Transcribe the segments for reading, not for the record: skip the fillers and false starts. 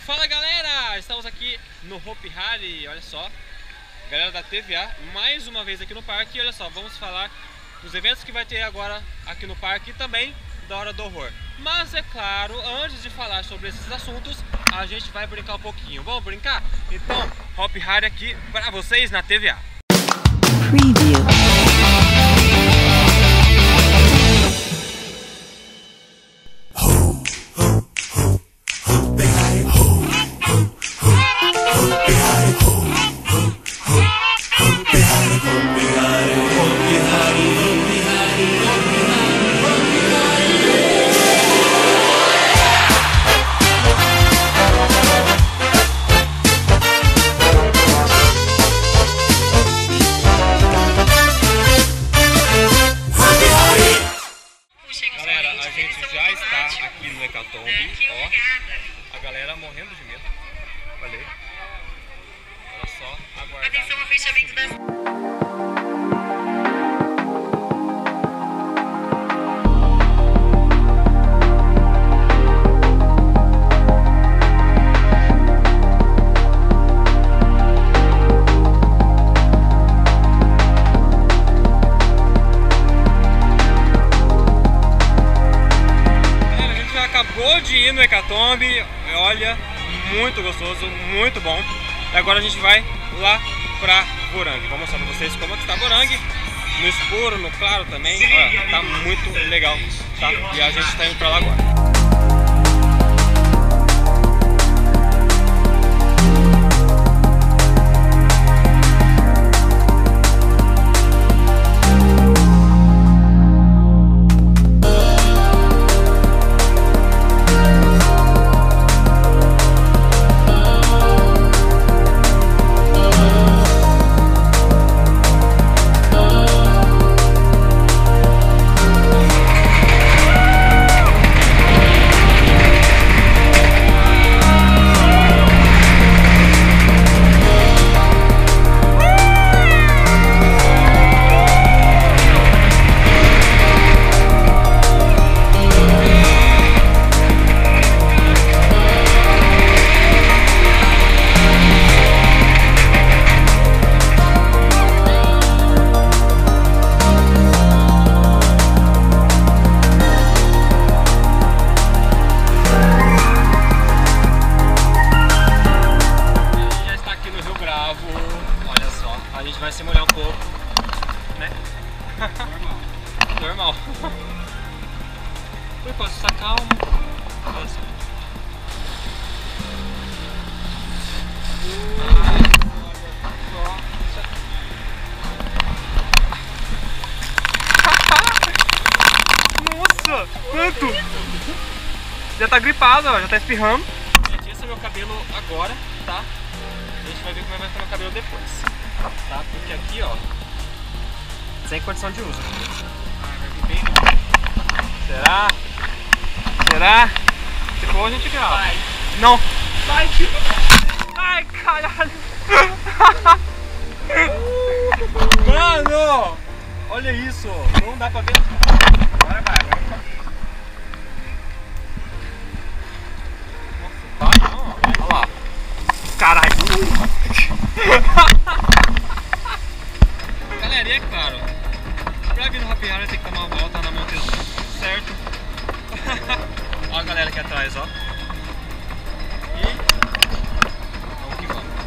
Fala galera, estamos aqui no Hopi Hari, olha só, galera da TVA, mais uma vez aqui no parque. E olha só, vamos falar dos eventos que vai ter agora aqui no parque e também da Hora do Horror. Mas é claro, antes de falar sobre esses assuntos, a gente vai brincar um pouquinho. Vamos brincar? Então, Hopi Hari aqui para vocês na TVA. Preview. Galera, a gente já está aqui no Hecatombe, ó, a galera morrendo de medo, olha aí, olha só, aguardar. Atenção ao fechamento das... Acabou de ir no Hecatombe, olha, muito gostoso, muito bom. E agora a gente vai lá pra Vorangue. Vou mostrar pra vocês como é que está Vorangue, no escuro, no claro também. Olha, tá muito legal, tá? E a gente tá indo pra lá agora. Olha só, a gente vai se molhar um pouco, né? Normal. Ui, posso estar calmo. Olha só. Nossa, quanto? Já tá gripado, ó, já tá espirrando. Gente, esse é o meu cabelo agora, tá? A gente vai ver como é que vai ficar meu cabelo depois, tá? Porque aqui, ó, sem condição de uso. Vai vir bem. Será? Será? Se for, a gente grava. Vai. Não. Vai. Ai, caralho. Mano, olha isso. Não dá pra ver. Agora vai, agora vai. Nossa, vai, não. Olha lá. Caralho. Galera, e é claro, pra vir no Hopi Hari tem que dar uma volta na Montezuma, certo? Ó a galera aqui atrás, ó. E vamos que vamos.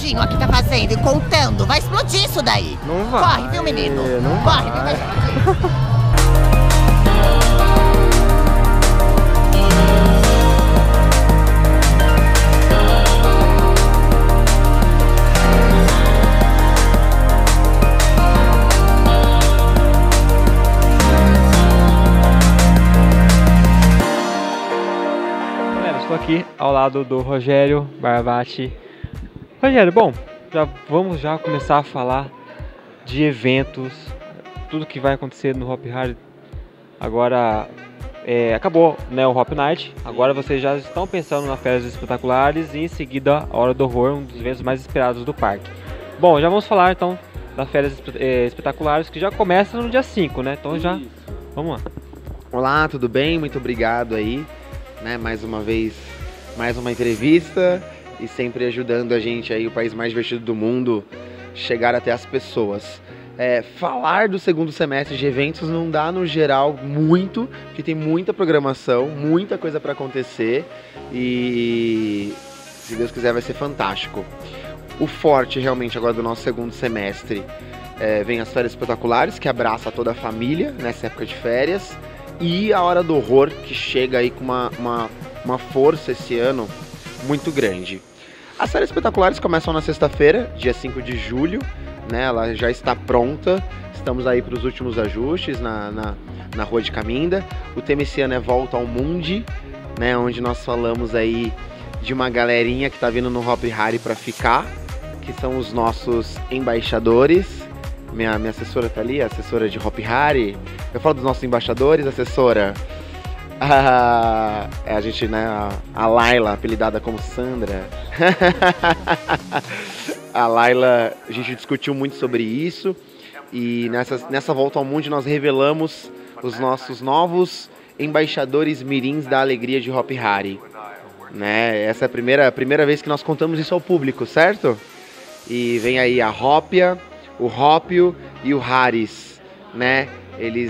doidinho aqui tá fazendo e contando? Vai explodir isso daí. Não vai. Corre, viu, menino? Não Corre, vai. vai explodir. Estou aqui ao lado do Rogério Barbati. Rogério, bom, vamos começar a falar de eventos, tudo que vai acontecer no Hopi Hari. Agora acabou, né, o Hopi Night. Agora vocês já estão pensando nas férias espetaculares e em seguida a Hora do Horror, um dos eventos mais esperados do parque. Bom, já vamos falar então das férias espetaculares que já começa no dia 5, né? Então já vamos lá. Olá, tudo bem? Muito obrigado aí. Mais uma vez, mais uma entrevista e sempre ajudando a gente aí, o país mais divertido do mundo, chegar até as pessoas. Falar do segundo semestre de eventos não dá no geral muito, porque tem muita programação, muita coisa para acontecer e se Deus quiser vai ser fantástico. O forte realmente agora do nosso segundo semestre vem as férias espetaculares, que abraça toda a família nessa época de férias. E a Hora do Horror, que chega aí com uma força esse ano muito grande. As séries espetaculares começam na sexta-feira, dia 5 de julho, né? Ela já está pronta, estamos aí para os últimos ajustes na Rua de Caminda. O tema esse ano é Volta ao Mundi, né? Onde nós falamos aí de uma galerinha que está vindo no Hopi Hari para ficar, que são os nossos embaixadores. Minha assessora tá ali, a assessora de Hopi Hari. Eu falo dos nossos embaixadores, assessora. A gente, né? A Laila, apelidada como Sandra. A Laila, a gente discutiu muito sobre isso. E nessa volta ao mundo nós revelamos os nossos novos embaixadores mirins da alegria de Hopi Hari. Né? Essa é a primeira vez que nós contamos isso ao público, certo? E vem aí a Hópia, o Hópio e o Haris, né? Eles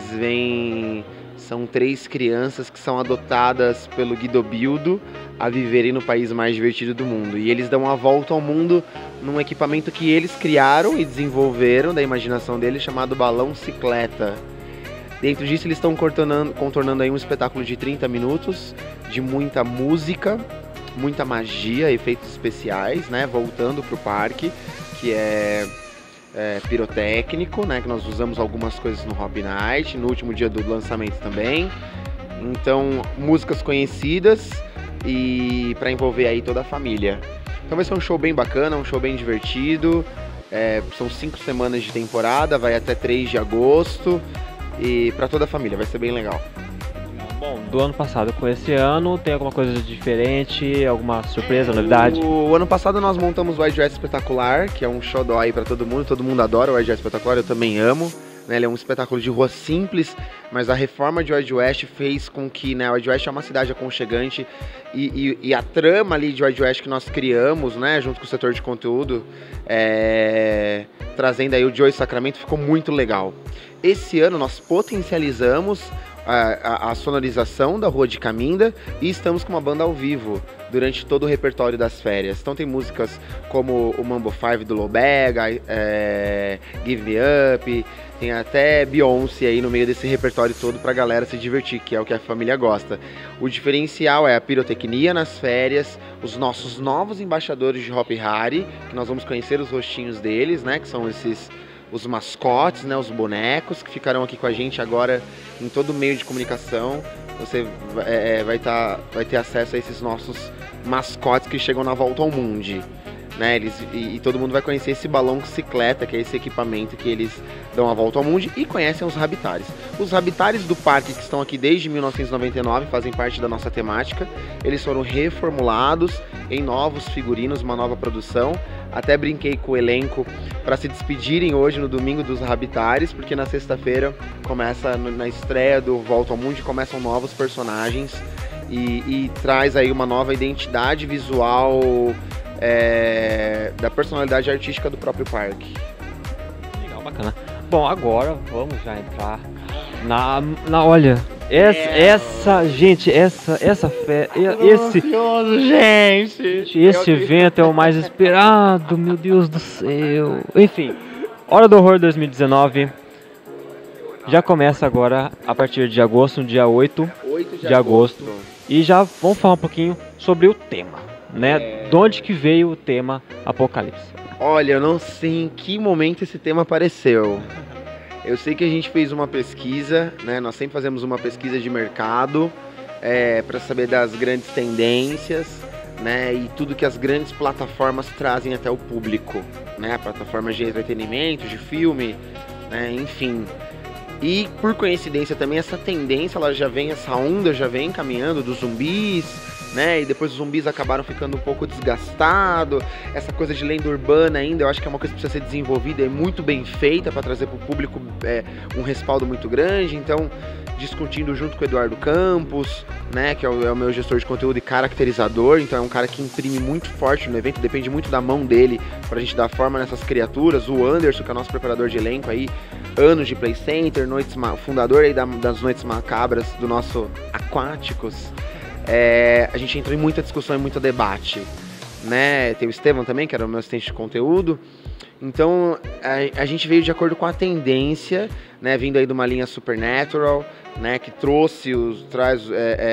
são 3 crianças que são adotadas pelo Guidobildo a viverem no país mais divertido do mundo. E eles dão a volta ao mundo num equipamento que eles criaram e desenvolveram da imaginação deles, chamado Balão Cicleta. Dentro disso eles estão contornando aí um espetáculo de 30 minutos, de muita música, muita magia, efeitos especiais, né? Voltando pro parque, que é pirotécnico, né, que nós usamos algumas coisas no Hopi Night, no último dia do lançamento também. Então, músicas conhecidas e para envolver aí toda a família. Então vai ser um show bem bacana, um show bem divertido. São 5 semanas de temporada, vai até 3 de agosto e para toda a família, vai ser bem legal. Bom, do ano passado com esse ano, tem alguma coisa diferente, alguma surpresa, novidade? O ano passado nós montamos o Wild West Espetacular, que é um xodó aí pra todo mundo adora o Wild West Espetacular, eu também amo. Né? Ele é um espetáculo de rua simples, mas a reforma de Wild West fez com que, né, o Wild West é uma cidade aconchegante e a trama ali de Wild West que nós criamos, né, junto com o setor de conteúdo, trazendo aí o Joey Sacramento, ficou muito legal. Esse ano nós potencializamos a sonorização da Rua de Caminda e estamos com uma banda ao vivo durante todo o repertório das férias. Então tem músicas como o Mambo 5 do Lobega, Give Me Up, tem até Beyoncé aí no meio desse repertório todo pra galera se divertir, que é o que a família gosta. O diferencial é a pirotecnia nas férias, os nossos novos embaixadores de Hopi Hari, que nós vamos conhecer os rostinhos deles, né, que são os mascotes, né, os bonecos que ficarão aqui com a gente agora em todo meio de comunicação. Você vai ter acesso a esses nossos mascotes que chegam na volta ao mundo, né? E todo mundo vai conhecer esse balão cicleta, que é esse equipamento que eles dão a volta ao mundo, e conhecem os Rabitares. Os Rabitares do parque, que estão aqui desde 1999, fazem parte da nossa temática. Eles foram reformulados em novos figurinos, uma nova produção. Até brinquei com o elenco para se despedirem hoje no domingo dos Rabitares, porque na sexta-feira começa, na estreia do Volta ao Mundo, começam novos personagens e traz aí uma nova identidade visual da personalidade artística do próprio parque. Legal, bacana. Bom, agora vamos já entrar olha, Gente, essa fé, esse evento é o mais esperado, meu Deus do céu. Enfim, Hora do Horror 2019 já começa agora a partir de agosto, no dia 8 de agosto. E já vamos falar um pouquinho sobre o tema, né? De onde que veio o tema Apocalipse? Olha, eu não sei em que momento esse tema apareceu. Eu sei que a gente fez uma pesquisa, né? Nós sempre fazemos uma pesquisa de mercado para saber das grandes tendências, né? E tudo que as grandes plataformas trazem até o público, né? Plataformas de entretenimento, de filme, né? Enfim. E por coincidência também essa tendência, essa onda já vem caminhando dos zumbis, né? E depois os zumbis acabaram ficando um pouco desgastados. Essa coisa de lenda urbana ainda, eu acho que é uma coisa que precisa ser desenvolvida e muito bem feita para trazer para o público um respaldo muito grande. Então, discutindo junto com o Eduardo Campos, né? Que é o meu gestor de conteúdo e caracterizador. Então é um cara que imprime muito forte no evento, depende muito da mão dele pra gente dar forma nessas criaturas. O Anderson, que é o nosso preparador de elenco aí, anos de Play Center, fundador aí das Noites Macabras do nosso Aquáticos. A gente entrou em muita discussão e muito debate, né? Tem o Estevam também, que era o meu assistente de conteúdo. Então a gente veio de acordo com a tendência, né? Vindo aí de uma linha Supernatural, né? Que traz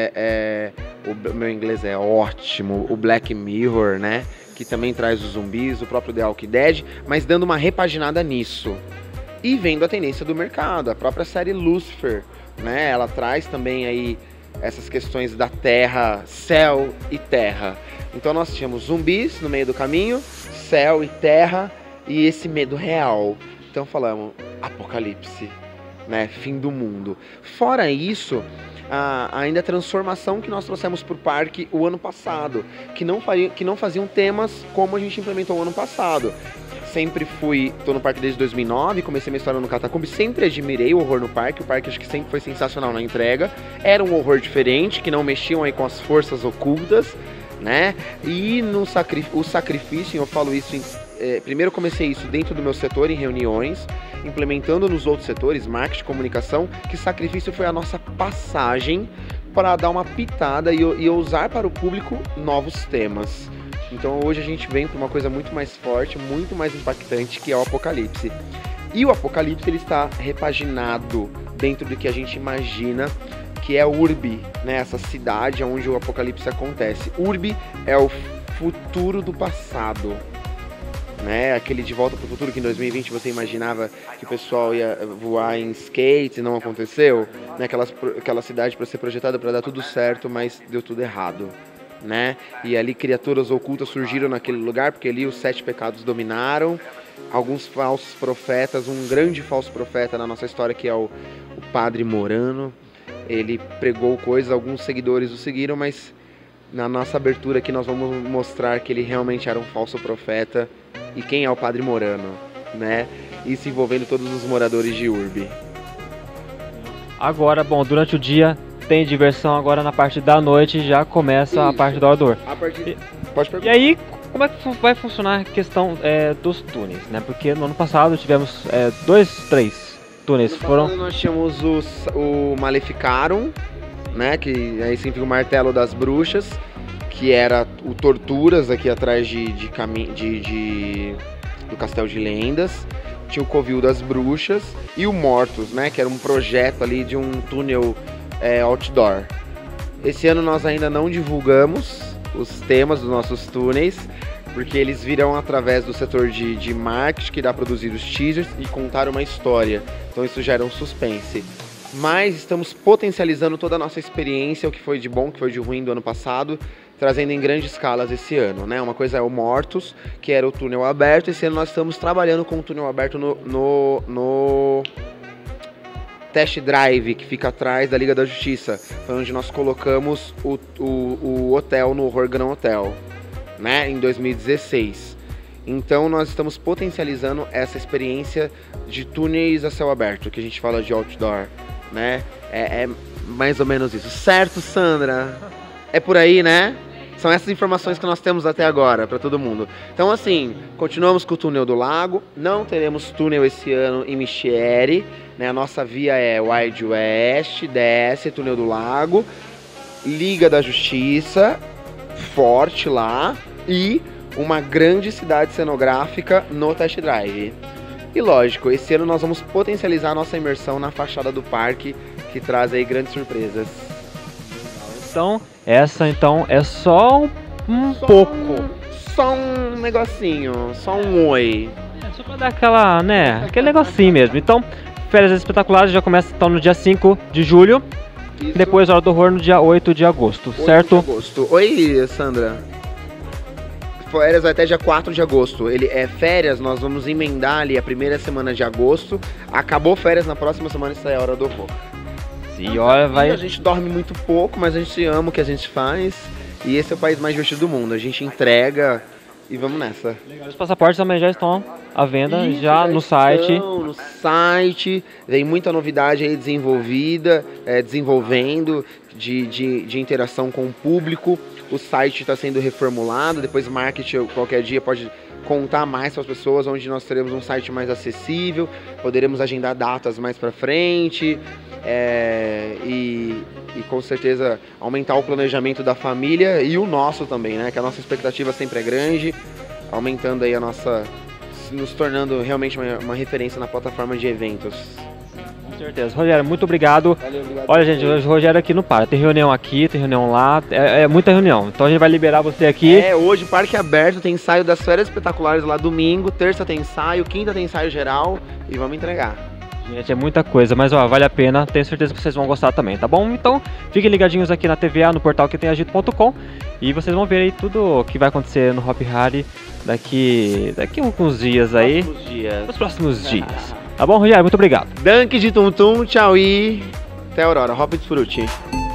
o meu inglês é ótimo, o Black Mirror, né? Que também traz os zumbis, o próprio The Walking Dead, mas dando uma repaginada nisso. E vendo a tendência do mercado, a própria série Lucifer, né? Ela traz também aí essas questões da terra, céu e terra. Então nós tínhamos zumbis no meio do caminho, céu e terra e esse medo real. Então falamos Apocalipse, né? Fim do mundo. Fora isso, ainda a transformação que nós trouxemos para o parque o ano passado, que não faziam temas como a gente implementou o ano passado. Sempre tô no parque desde 2009, comecei minha história no Catacumbi, sempre admirei o horror no parque. O parque acho que sempre foi sensacional na entrega. Era um horror diferente, que não mexiam aí com as forças ocultas, né? E o sacrifício, eu falo isso, primeiro eu comecei isso dentro do meu setor, em reuniões, implementando nos outros setores, marketing, comunicação, que sacrifício foi a nossa passagem para dar uma pitada e usar para o público novos temas. Então hoje a gente vem para uma coisa muito mais forte, muito mais impactante, que é o Apocalipse. E o Apocalipse ele está repaginado dentro do que a gente imagina, que é Urbi, né? Essa cidade onde o Apocalipse acontece. Urbi é o futuro do passado, né? Aquele De Volta para o Futuro que em 2020 você imaginava que o pessoal ia voar em skate e não aconteceu, né? Aquela cidade para ser projetada para dar tudo certo, mas deu tudo errado, né? E ali criaturas ocultas surgiram naquele lugar, porque ali os 7 pecados dominaram. Alguns falsos profetas, um grande falso profeta na nossa história, que é o Padre Morano. Ele pregou coisas, alguns seguidores o seguiram, mas na nossa abertura aqui nós vamos mostrar que ele realmente era um falso profeta. E quem é o Padre Morano, né? Isso envolvendo todos os moradores de Urbi. Agora, bom, durante o dia tem diversão, agora na parte da noite já começa isso, a parte do Outdoor. Pode perguntar. E aí, como é que vai funcionar a questão dos túneis, né? Porque no ano passado tivemos 3 túneis. Nós tínhamos o Maleficarum, né? Que aí significa o Martelo das Bruxas, que era o Torturas aqui atrás do Castelo de Lendas. Tinha o Covil das Bruxas e o Mortus, né? Que era um projeto ali de um túnel outdoor. Esse ano nós ainda não divulgamos os temas dos nossos túneis, porque eles virão através do setor de marketing, que dá produzir os teasers e contar uma história. Então isso gera um suspense. Mas estamos potencializando toda a nossa experiência, o que foi de bom, o que foi de ruim do ano passado, trazendo em grandes escalas esse ano, né? Uma coisa é o Mortus, que era o túnel aberto. Esse ano nós estamos trabalhando com o túnel aberto no Test Drive, que fica atrás da Liga da Justiça. Foi onde nós colocamos o hotel no Horror Grand Hotel, né? Em 2016. Então nós estamos potencializando essa experiência de túneis a céu aberto, que a gente fala de outdoor, né? É mais ou menos isso. Certo, Sandra? É por aí, né? São essas informações que nós temos até agora para todo mundo. Então assim, continuamos com o túnel do lago. Não teremos túnel esse ano em Michieri, né? A nossa via é Wild West, desce, Túnel do Lago, Liga da Justiça, forte lá, e uma grande cidade cenográfica no test drive. E lógico, esse ano nós vamos potencializar a nossa imersão na fachada do parque, que traz aí grandes surpresas. Então, essa então é só um pouco. Só um negocinho, só um oi. É só pra dar aquela, né, aquele negocinho mesmo. Então, Férias Espetaculares já começa então no dia 5 de julho. Isso. Depois Hora do Horror no dia 8 de agosto, 8 certo? de agosto. Oi, Sandra. Férias vai até dia 4 de agosto. Ele é férias, nós vamos emendar ali a primeira semana de agosto. Acabou férias, na próxima semana está a Hora do Horror. E olha, A gente dorme muito pouco, mas a gente ama o que a gente faz. E esse é o país mais divertido do mundo. A gente entrega e vamos nessa. Os passaportes também já estão à venda, Isso, já no site. No site, vem muita novidade aí desenvolvida, desenvolvendo de interação com o público. O site está sendo reformulado, depois o marketing qualquer dia pode contar mais para as pessoas, onde nós teremos um site mais acessível, poderemos agendar datas mais para frente, e com certeza aumentar o planejamento da família e o nosso também, né? Que a nossa expectativa sempre é grande, aumentando aí a nossa, nos tornando realmente uma referência na plataforma de eventos. Com certeza. Rogério, muito obrigado. Valeu, obrigado. Olha, gente, o Rogério aqui não para. Tem reunião aqui, tem reunião lá, é muita reunião. Então a gente vai liberar você aqui. Hoje parque aberto, tem ensaio das Férias Espetaculares lá domingo, terça tem ensaio, quinta tem ensaio geral e vamos entregar. Gente, é muita coisa, mas ó, vale a pena. Tenho certeza que vocês vão gostar também, tá bom? Então, fiquem ligadinhos aqui na TVA, no portal quemtemagito.com, e vocês vão ver aí tudo o que vai acontecer no Hopi Hari daqui alguns dias aí. Nos próximos dias. Tá bom, Rogério? Muito obrigado. Dunk de tum tum, tchau e até a Aurora, Hop de Frutti.